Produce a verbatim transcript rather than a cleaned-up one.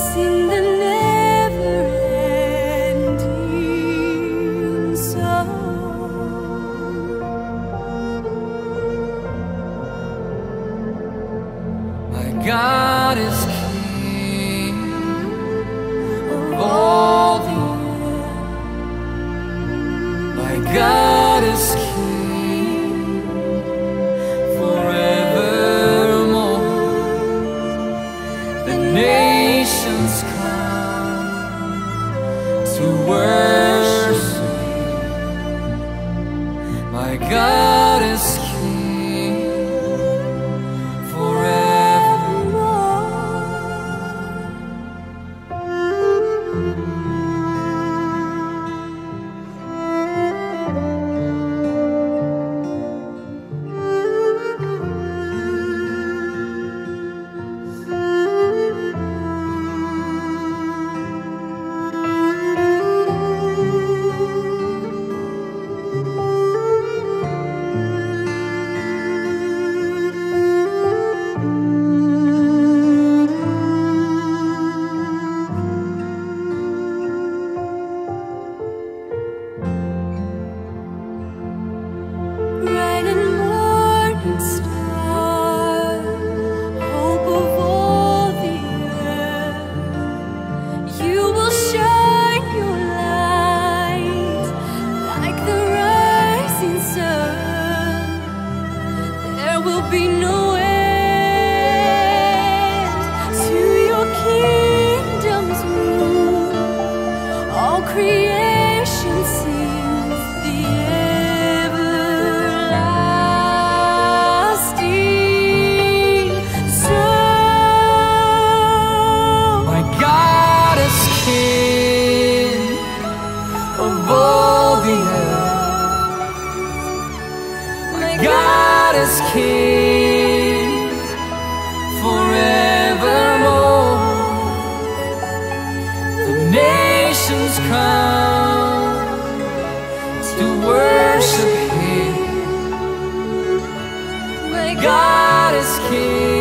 sing the never-ending song. My God is King of all the earth. My God is King forevermore. The nations come to worship Him. My God is King forevermore. Bright and morning star, hope of all the earth, you will shine your light like the rising sun. There will be no end to your kingdom's rule. All creation sings the everlasting song. My God is King of all the earth. My God is King forevermore. The nations come to worship Him. My God is King